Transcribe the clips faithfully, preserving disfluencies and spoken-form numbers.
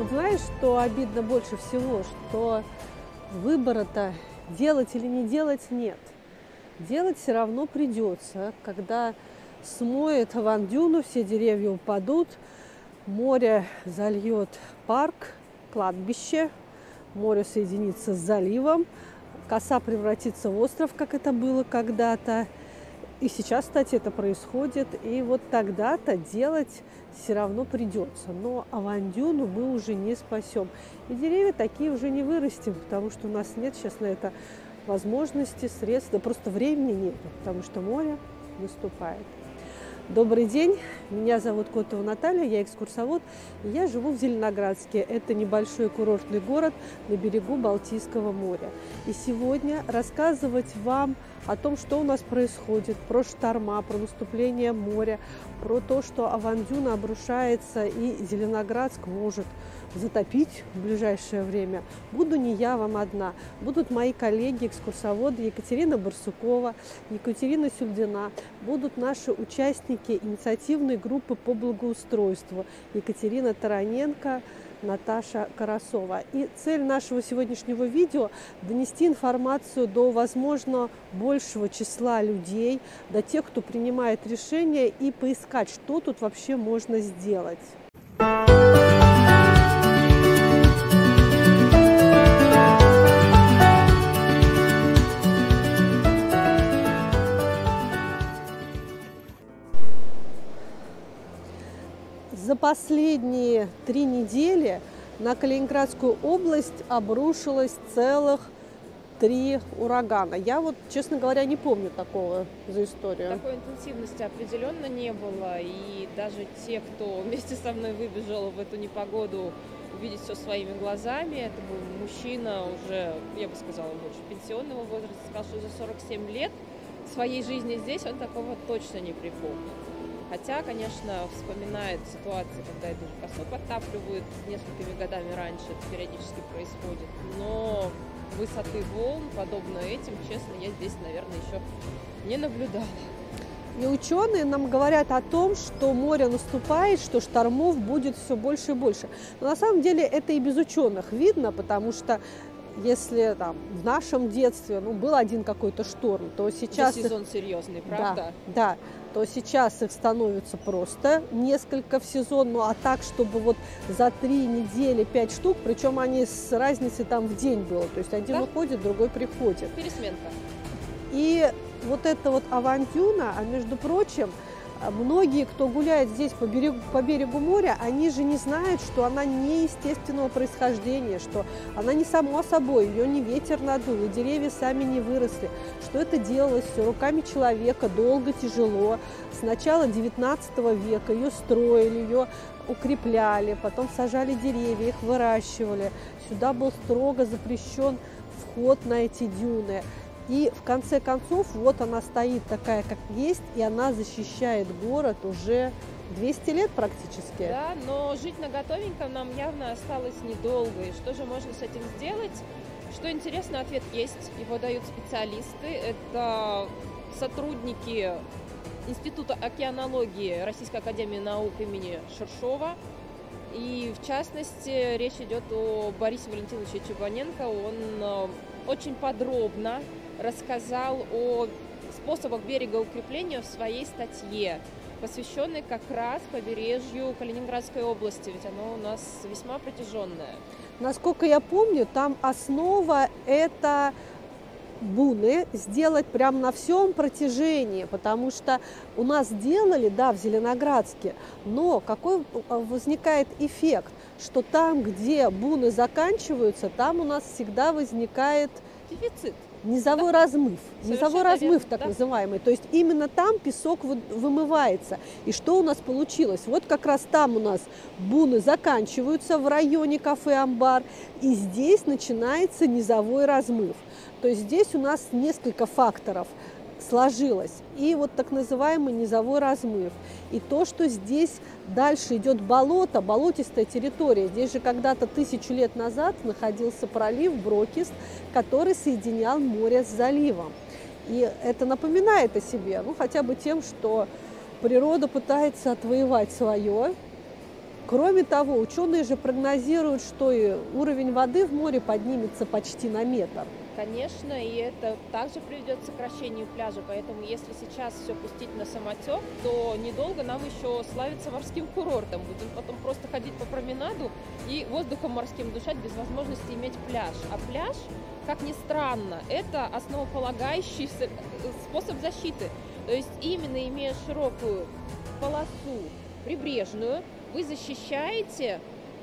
Вот знаешь, что обидно больше всего, что выбора-то делать или не делать нет. Делать все равно придется, когда смоет авандюну, все деревья упадут, море зальет парк, кладбище, море соединится с заливом, коса превратится в остров, как это было когда-то. И сейчас, кстати, это происходит. И вот тогда-то делать все равно придется. Но авандюну мы уже не спасем. И деревья такие уже не вырастим, потому что у нас нет сейчас на это возможности, средств, да просто времени нет, потому что море наступает. Добрый день, меня зовут Котова Наталья, я экскурсовод, и я живу в Зеленоградске. Это небольшой курортный город на берегу Балтийского моря. И сегодня рассказывать вам о том, что у нас происходит, про шторма, про наступление моря, про то, что авандюна обрушается и Зеленоградск может затопить в ближайшее время, буду не я вам одна. Будут мои коллеги, экскурсоводы Екатерина Барсукова, Екатерина Сюльдина, будут наши участники инициативной группы по благоустройству Екатерина Тараненко, Наташа Карасова. И цель нашего сегодняшнего видео – донести информацию до, возможно, большего числа людей, до тех, кто принимает решения, и поискать, что тут вообще можно сделать. За последние три недели на Калининградскую область обрушилось целых три урагана. Я вот, честно говоря, не помню такого за историю. Такой интенсивности определенно не было. И даже те, кто вместе со мной выбежал в эту непогоду увидеть все своими глазами, это был мужчина уже, я бы сказала, больше пенсионного возраста, сказал, что за сорок семь лет своей жизни здесь он такого точно не припомнит. Хотя, конечно, вспоминает ситуации, когда это же косу подтапливают несколькими годами раньше, это периодически происходит. Но высоты волн, подобно этим, честно, я здесь, наверное, еще не наблюдала. И ученые нам говорят о том, что море наступает, что штормов будет все больше и больше. Но на самом деле это и без ученых видно, потому что если там в нашем детстве ну, был один какой-то шторм, то сейчас... Это сезон их... серьезный, правда? Да, да, то сейчас их становится просто несколько в сезон, ну а так, чтобы вот за три недели пять штук, причем они с разницей там в день было, то есть один да? уходит, другой приходит. Пересменка. И вот эта вот авандюна, а между прочим, многие, кто гуляет здесь по берегу, по берегу моря, они же не знают, что она неестественного происхождения, что она не само собой, ее не ветер надул, и деревья сами не выросли, что это делалось все руками человека, долго, тяжело. С начала девятнадцатого века ее строили, ее укрепляли, потом сажали деревья, их выращивали. Сюда был строго запрещен вход на эти дюны. И в конце концов, вот она стоит такая, как есть, и она защищает город уже двести лет практически. Да, но жить на готовеньком нам явно осталось недолго. И что же можно с этим сделать? Что интересно, ответ есть, его дают специалисты. Это сотрудники Института океанологии Российской академии наук имени Шершова. И в частности, речь идет о Борисе Валентиновиче Чебаненко. Он очень подробно рассказал о способах берегоукрепления в своей статье, посвященной как раз побережью Калининградской области, ведь оно у нас весьма протяженное. Насколько я помню, там основа – это буны сделать прямо на всем протяжении, потому что у нас делали, да, в Зеленоградске, но какой возникает эффект, что там, где буны заканчиваются, там у нас всегда возникает дефицит. Низовой да. размыв, низовой размыв верно, так да. называемый. То есть именно там песок вымывается. И что у нас получилось? Вот как раз там у нас буны заканчиваются в районе кафе «Амбар», и здесь начинается низовой размыв. То есть здесь у нас несколько факторов сложилось. И вот так называемый низовой размыв. И то, что здесь дальше идет болото, болотистая территория. Здесь же когда-то тысячу лет назад находился пролив Брокист, который соединял море с заливом. И это напоминает о себе, ну хотя бы тем, что природа пытается отвоевать свое. Кроме того, ученые же прогнозируют, что и уровень воды в море поднимется почти на метр. Конечно, и это также приведет к сокращению пляжа, поэтому если сейчас все пустить на самотек, то недолго нам еще славиться морским курортом. Будем потом просто ходить по променаду и воздухом морским дышать без возможности иметь пляж. А пляж, как ни странно, это основополагающий способ защиты. То есть именно имея широкую полосу прибрежную, вы защищаете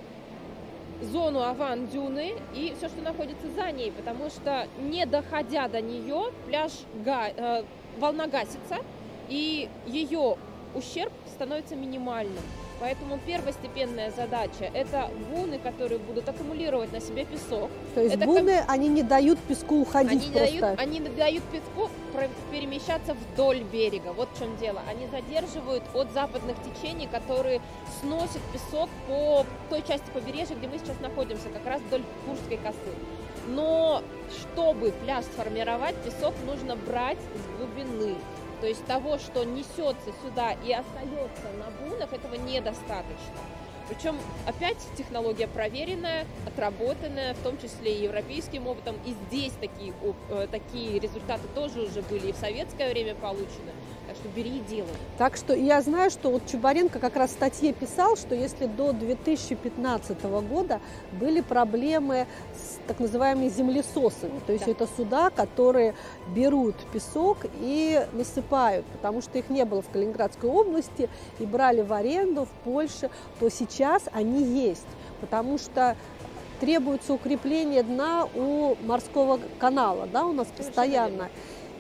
зону аван-дюны и все, что находится за ней, потому что, не доходя до нее, пляж га, э, волна гасится, и ее ущерб становится минимальным. Поэтому первостепенная задача – это буны, которые будут аккумулировать на себе песок. То есть это буны, как... они не дают песку уходить они просто? Не дают, они не дают песку перемещаться вдоль берега. Вот в чем дело. Они задерживают от западных течений, которые сносят песок по той части побережья, где мы сейчас находимся, как раз вдоль Куршской косы. Но чтобы пляж сформировать, песок нужно брать с глубины. То есть того, что несется сюда и остается на бунах, этого недостаточно. Причем опять технология проверенная, отработанная, в том числе и европейским опытом. И здесь такие, такие результаты тоже уже были и в советское время получены. Так что бери и делай. Так что я знаю, что вот Чубаренко как раз в статье писал, что если до две тысячи пятнадцатого года были проблемы с так называемыми землесосами, то есть да. это суда, которые берут песок и насыпают, потому что их не было в Калининградской области и брали в аренду в Польше, то сейчас они есть, потому что требуется укрепление дна у морского канала, да, у нас постоянно.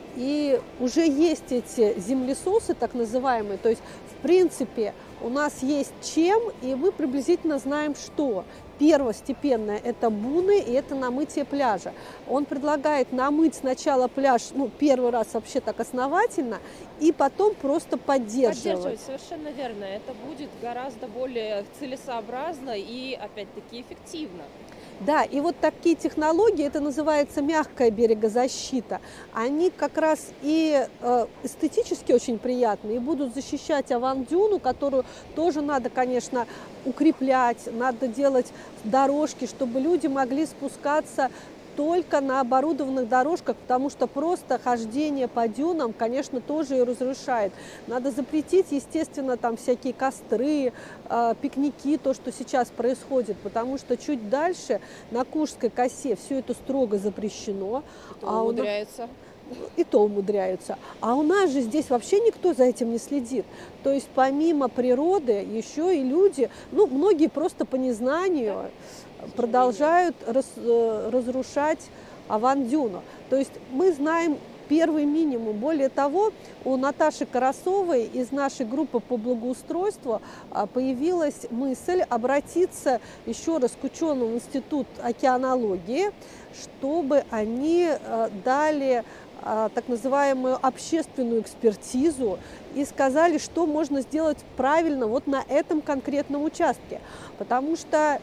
И уже есть эти землесосы, так называемые, то есть, в принципе, у нас есть чем, и мы приблизительно знаем, что. Первостепенное – это буны, и это намытие пляжа. Он предлагает намыть сначала пляж, ну, первый раз вообще так основательно, и потом просто поддерживать. Поддерживать, совершенно верно. Это будет гораздо более целесообразно и, опять-таки, эффективно. Да, и вот такие технологии, это называется мягкая берегозащита, они как раз и э, эстетически очень приятны, и будут защищать аван-дюну, которую тоже надо, конечно, укреплять, надо делать дорожки, чтобы люди могли спускаться только на оборудованных дорожках, потому что просто хождение по дюнам, конечно, тоже и разрушает. Надо запретить, естественно, там всякие костры, э, пикники, то, что сейчас происходит, потому что чуть дальше на Куршской косе все это строго запрещено. И то умудряются. И то умудряются. А у нас же здесь вообще никто за этим не следит. То есть помимо природы еще и люди, ну, многие просто по незнанию продолжают раз, разрушать аван-дюну. То есть мы знаем первый минимум. Более того, у Наташи Карасовой из нашей группы по благоустройству появилась мысль обратиться еще раз к ученым в Институт океанологии, чтобы они дали так называемую общественную экспертизу и сказали, что можно сделать правильно вот на этом конкретном участке. Потому что,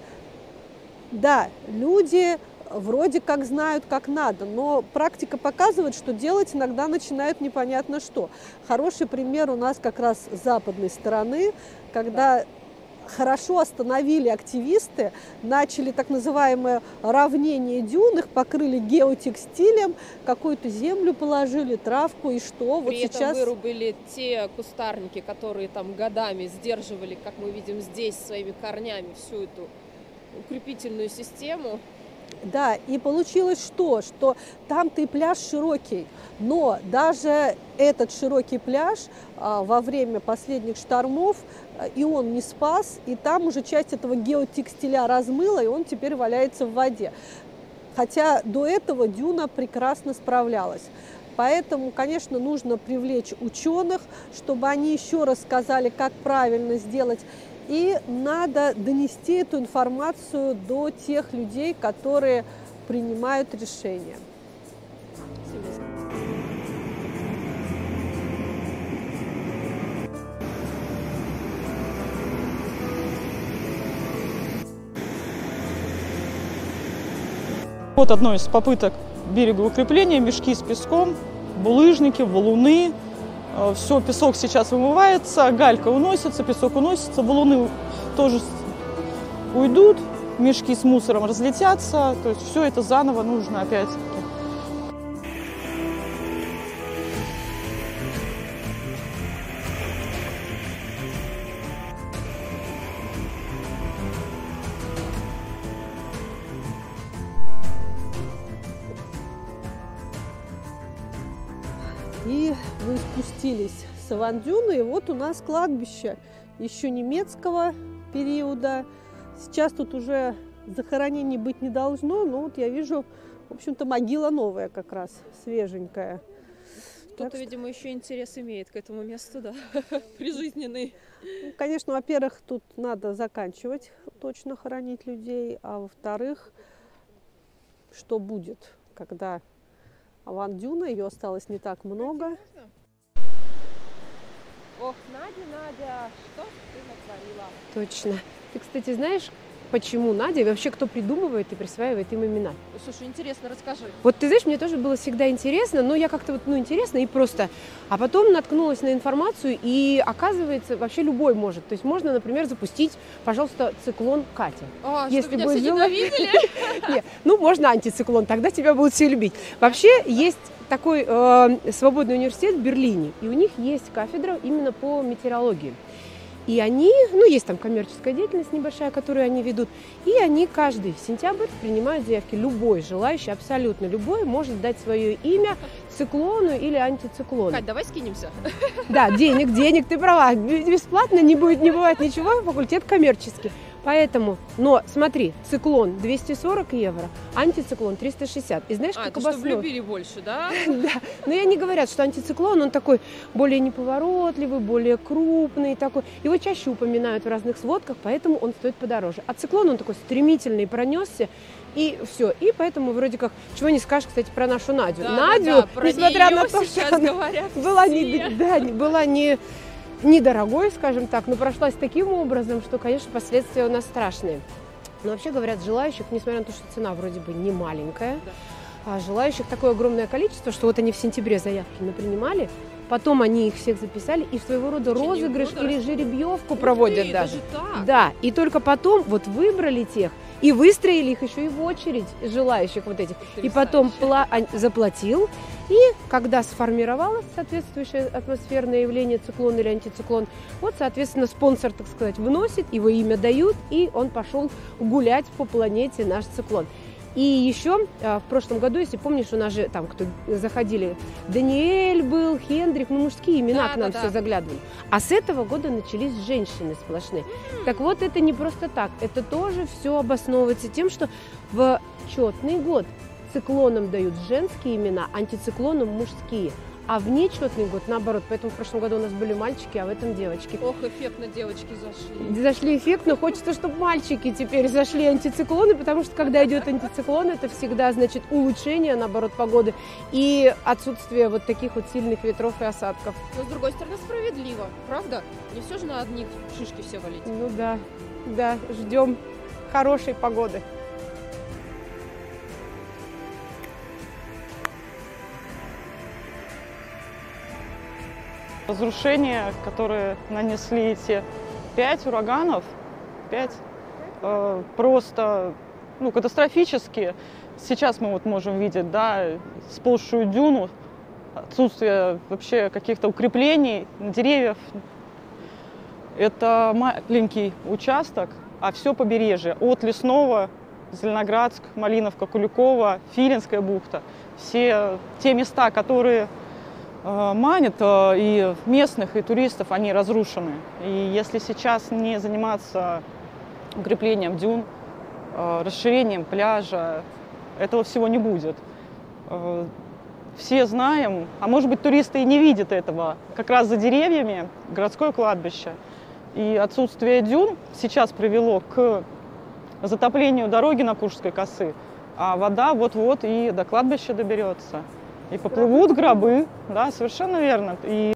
да, люди вроде как знают, как надо, но практика показывает, что делать иногда начинают непонятно что. Хороший пример у нас как раз с западной стороны, когда хорошо остановили активисты, начали так называемое равнение дюн, их покрыли геотекстилем, какую-то землю положили, травку, и что? При вот этом сейчас вырубили те кустарники, которые там годами сдерживали, как мы видим здесь, своими корнями всю эту укрепительную систему. Да, и получилось что? Что там-то и пляж широкий, но даже этот широкий пляж а, во время последних штормов а, и он не спас, и там уже часть этого геотекстиля размыла, и он теперь валяется в воде. Хотя до этого дюна прекрасно справлялась. Поэтому, конечно, нужно привлечь ученых, чтобы они еще раз сказали, как правильно сделать. И надо донести эту информацию до тех людей, которые принимают решения. Вот одно из попыток берегоукрепления: мешки с песком, булыжники, валуны. Все, песок сейчас вымывается, галька уносится, песок уносится, валуны тоже уйдут, мешки с мусором разлетятся, то есть все это заново нужно опять-таки. И мы спустились с Аван-Дюны, и вот у нас кладбище еще немецкого периода. Сейчас тут уже захоронений быть не должно, но вот я вижу, в общем-то, могила новая как раз, свеженькая. Кто-то, видимо, еще интерес имеет к этому месту, да, прижизненный. Ну, конечно, во-первых, тут надо заканчивать точно хоронить людей, а во-вторых, что будет, когда Аван-Дюна, ее осталось не так много. Ох, Надя, Надя, что ты натворила? Точно. Ты, кстати, знаешь, почему Надя и вообще кто придумывает и присваивает им имена? Слушай, интересно, расскажи. Вот ты знаешь, мне тоже было всегда интересно, но я как-то вот, ну, интересно и просто. А потом наткнулась на информацию, и оказывается, вообще любой может. То есть можно, например, запустить, пожалуйста, циклон Катя. А, Если что, меня бы все жила- ненавидели? Нет, ну, можно антициклон, тогда тебя будут все любить. Вообще есть такой э, свободный университет в Берлине, и у них есть кафедра именно по метеорологии. И они, ну, есть там коммерческая деятельность небольшая, которую они ведут, и они каждый сентябрь принимают заявки. Любой желающий, абсолютно любой, может дать свое имя циклону или антициклону. Кать, давай скинемся. Да, денег, денег, ты права. Бесплатно не будет, не бывает ничего, факультет коммерческий. Поэтому, но смотри, циклон двести сорок евро, антициклон триста шестьдесят. И знаешь, А, как ты чтобы обосновано? любили больше, да? Да, но и они говорят, что антициклон, он такой более неповоротливый, более крупный такой. Его чаще упоминают в разных сводках, поэтому он стоит подороже. А циклон, он такой стремительный, пронесся, и все. И поэтому вроде как, чего не скажешь, кстати, про нашу Надю. Да, Надю, да, да, про несмотря неё на то, сейчас что она говорят была, все. не, да, не- была не, недорогой, скажем так, но прошлась таким образом, что, конечно, последствия у нас страшные. Но вообще, говорят, желающих, несмотря на то, что цена вроде бы не маленькая, Да. а желающих такое огромное количество, что вот они в сентябре заявки напринимали, потом они их всех записали и своего рода В течение розыгрыш года или рас- жеребьевку Ух проводят ты, даже. так? Да, и только потом вот выбрали тех и выстроили их еще и в очередь желающих вот этих. И потом пла- а- заплатил, и когда сформировалось соответствующее атмосферное явление, циклон или антициклон, вот, соответственно, спонсор, так сказать, вносит, его имя дают, и он пошел гулять по планете наш циклон. И еще а, в прошлом году, если помнишь, у нас же там кто заходили, Даниэль был, Хендрик, ну мужские имена Да, к нам да, все да. заглядывали. А с этого года начались женщины сплошные. Так вот, это не просто так, это тоже все обосновывается тем, что в четный год циклонам дают женские имена, антициклонам мужские. А в нечетный год наоборот. Поэтому в прошлом году у нас были мальчики, а в этом девочки. Ох, эффектно девочки зашли. Зашли эффектно, хочется, чтобы мальчики теперь зашли антициклоны, потому что когда идет антициклон, это всегда значит улучшение, наоборот, погоды и отсутствие вот таких вот сильных ветров и осадков. Но с другой стороны, справедливо, правда? Не все же на одних шишки все валить. Ну да, да, ждем хорошей погоды. Разрушения, которые нанесли эти пять ураганов, пять, э, просто ну, катастрофические. Сейчас мы вот можем видеть, да, сползшую дюну, отсутствие вообще каких-то укреплений, деревьев. Это маленький участок, а все побережье. От Лесного, Зеленоградск, Малиновка, Куликово, Филинская бухта. Все те места, которые э, манят э, и местных, и туристов, они разрушены. И если сейчас не заниматься укреплением дюн, э, расширением пляжа, этого всего не будет. Э, все знаем, а может быть туристы и не видят этого, как раз за деревьями городское кладбище. И отсутствие дюн сейчас привело к затоплению дороги на Куршской косы, а вода вот-вот и до кладбища доберется. И поплывут гробы, да, совершенно верно. И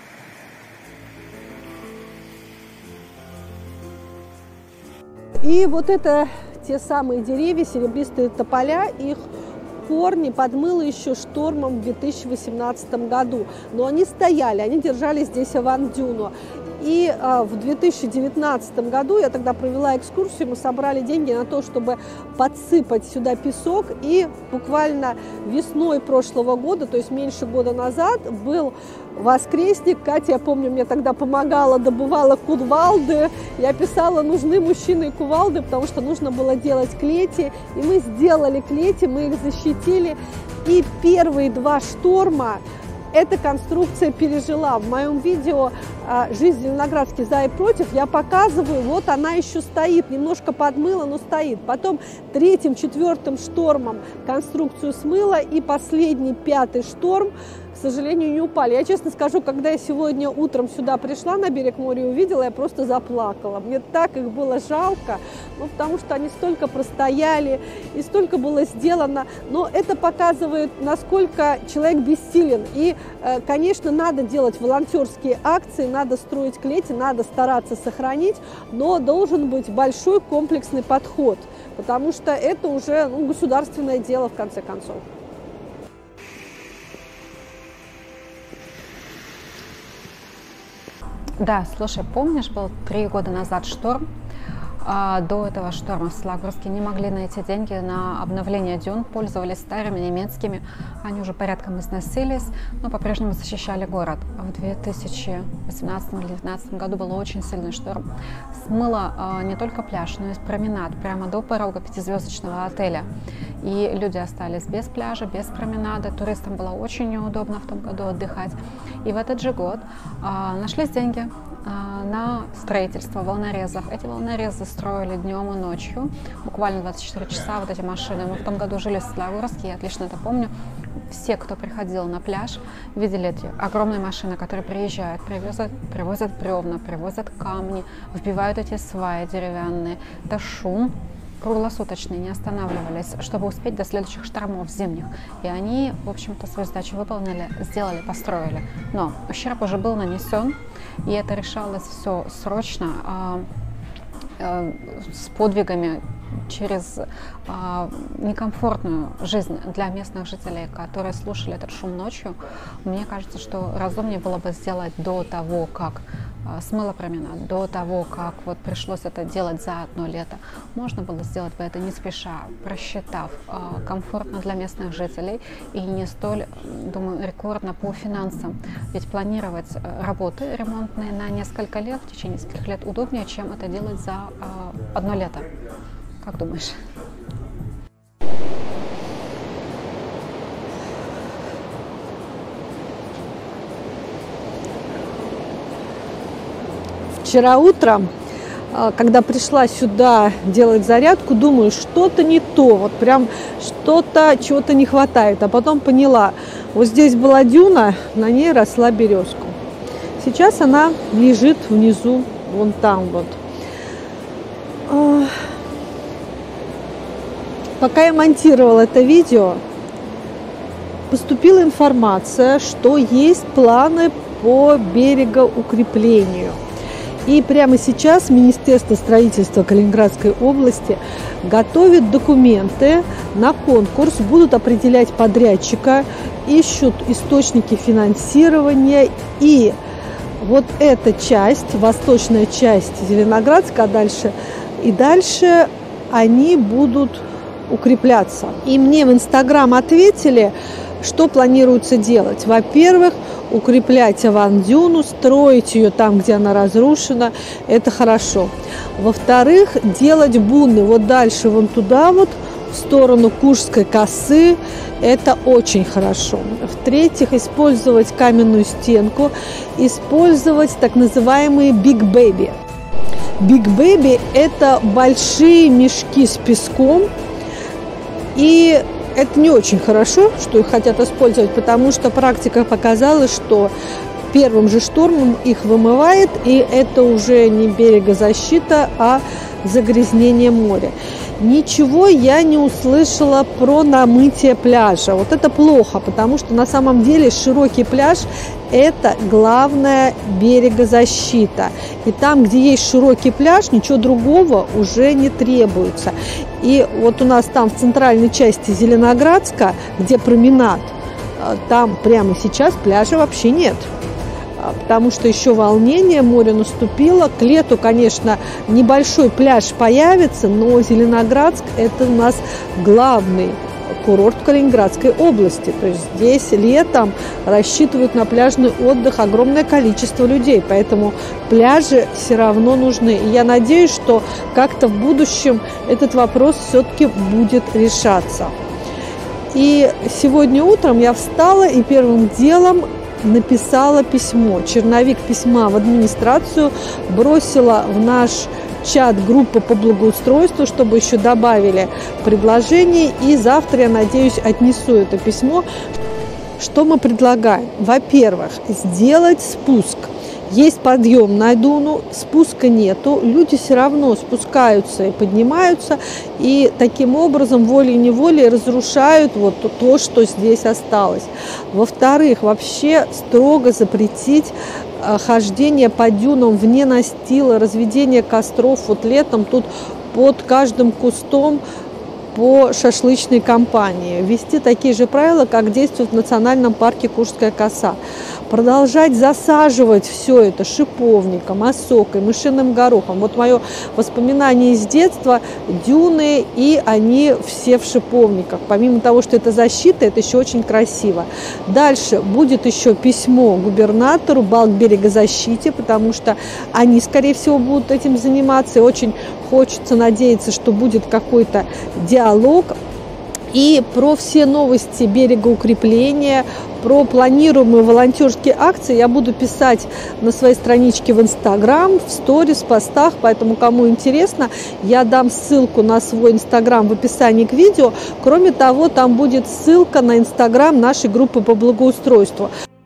И вот это те самые деревья, серебристые тополя, их корни подмыло еще штормом в две тысячи восемнадцатом году. Но они стояли, они держали здесь Аван-Дюну. И а, в две тысячи девятнадцатом году я тогда провела экскурсию, мы собрали деньги на то, чтобы подсыпать сюда песок. И буквально весной прошлого года, то есть меньше года назад, был воскресник. Катя, я помню, мне тогда помогала, добывала кувалды. Я писала, нужны мужчины и кувалды, потому что нужно было делать клети. И мы сделали клети, мы их защитили. И первые два шторма эта конструкция пережила. В моем видео «Жизнь в Зеленоградске за и против» я показываю, вот она еще стоит, немножко подмыла, но стоит. Потом третьим, четвертым штормом конструкцию смыло, и последний, пятый шторм, к сожалению, не упали. Я честно скажу, когда я сегодня утром сюда пришла на берег моря и увидела, я просто заплакала. Мне так их было жалко, ну, потому что они столько простояли и столько было сделано. Но это показывает, насколько человек бессилен. И, конечно, надо делать волонтерские акции, надо строить клети, надо стараться сохранить, но должен быть большой комплексный подход, потому что это уже, ну, государственное дело, в конце концов. Да, слушай, помнишь, был три года назад шторм? А до этого шторма в Славгорске не могли найти деньги на обновление дюн, пользовались старыми немецкими, они уже порядком износились, но по-прежнему защищали город. В две тысячи восемнадцатом или две тысячи девятнадцатом году был очень сильный шторм. Смыло а, не только пляж, но и променад прямо до порога пятизвездочного отеля. И люди остались без пляжа, без променада, туристам было очень неудобно в том году отдыхать. И в этот же год а, нашлись деньги а, на строительство волнорезов. Эти волнорезы строили днем и ночью, буквально двадцать четыре часа вот эти машины. Мы в том году жили в Славгорске, я отлично это помню. Все, кто приходил на пляж, видели эти огромные машины, которые приезжают, привозят, привозят бревна, привозят камни, вбивают эти сваи деревянные. Это шум круглосуточные, не останавливались, чтобы успеть до следующих штормов зимних. И они, в общем-то, свою задачу выполнили, сделали, построили. Но ущерб уже был нанесен, и это решалось все срочно, э, э, с подвигами, через э, некомфортную жизнь для местных жителей, которые слушали этот шум ночью. Мне кажется, что разумнее было бы сделать до того, как э, смыло променад, до того, как вот пришлось это делать за одно лето. Можно было сделать бы это не спеша, просчитав, э, комфортно для местных жителей и не столь, думаю, рекордно по финансам. Ведь планировать работы ремонтные на несколько лет, в течение нескольких лет удобнее, чем это делать за э, одно лето. Как думаешь? Вчера утром, когда пришла сюда делать зарядку, думаю, что-то не то, вот прям что-то, чего-то не хватает. А потом поняла, вот здесь была дюна, на ней росла березка. Сейчас она лежит внизу, вон там вот. Пока я монтировала это видео, поступила информация, что есть планы по берегоукреплению. И прямо сейчас Министерство строительства Калининградской области готовит документы на конкурс, будут определять подрядчика, ищут источники финансирования. И вот эта часть, восточная часть Зеленоградска, а дальше и дальше они будут укрепляться. И мне в Инстаграм ответили, что планируется делать. Во-первых, укреплять аван-дюну, строить ее там, где она разрушена, это хорошо. Во-вторых, делать бунны вот дальше, вон туда вот, в сторону Куршской косы, это очень хорошо. В-третьих, использовать каменную стенку, использовать так называемые Big Baby. Big Baby – это большие мешки с песком, и это не очень хорошо, что их хотят использовать, потому что практика показала, что первым же штормом их вымывает, и это уже не берегозащита, а загрязнение моря. Ничего я не услышала про намытие пляжа. Вот это плохо, потому что на самом деле широкий пляж – это главная берегозащита. И там, где есть широкий пляж, ничего другого уже не требуется. И вот у нас там в центральной части Зеленоградска, где променад, там прямо сейчас пляжа вообще нет. потому что еще волнение, море наступило. К лету, конечно, небольшой пляж появится, но Зеленоградск – это у нас главный курорт Калининградской области. То есть здесь летом рассчитывают на пляжный отдых огромное количество людей, поэтому пляжи все равно нужны. И я надеюсь, что как-то в будущем этот вопрос все-таки будет решаться. И сегодня утром я встала и первым делом написала письмо, черновик письма в администрацию, бросила в наш чат группы по благоустройству, чтобы еще добавили предложений. И завтра, я надеюсь, отнесу это письмо. Что мы предлагаем? Во-первых, сделать спуск. Есть подъем на дюну, спуска нету, люди все равно спускаются и поднимаются, и таким образом волей-неволей разрушают вот то, что здесь осталось. Во-вторых, вообще строго запретить хождение по дюнам вне настила, разведение костров. Вот летом тут под каждым кустом по шашлычной компании. Ввести такие же правила, как действуют в национальном парке Куршская коса. Продолжать засаживать все это шиповником, осокой, мышиным горохом. Вот мое воспоминание из детства, дюны, и они все в шиповниках. Помимо того, что это защита, это еще очень красиво. Дальше будет еще письмо губернатору, Балт-берегозащите, потому что они, скорее всего, будут этим заниматься. И очень хочется надеяться, что будет какой-то диалог. И про все новости берегоукрепления, про планируемые волонтерские акции я буду писать на своей страничке в Инстаграм, в сторис, в постах. Поэтому, кому интересно, я дам ссылку на свой Инстаграм в описании к видео. Кроме того, там будет ссылка на Инстаграм нашей группы по благоустройству.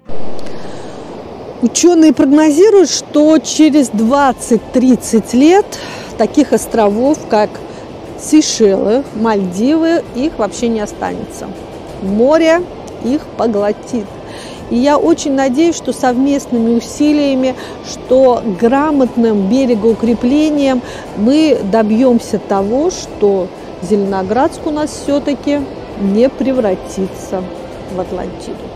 Ученые прогнозируют, что через двадцать-тридцать лет таких островов, как Сейшелы, Мальдивы, их вообще не останется. Море их поглотит. И я очень надеюсь, что совместными усилиями, что грамотным берегоукреплением мы добьемся того, что Зеленоградск у нас все-таки не превратится в Атлантиду.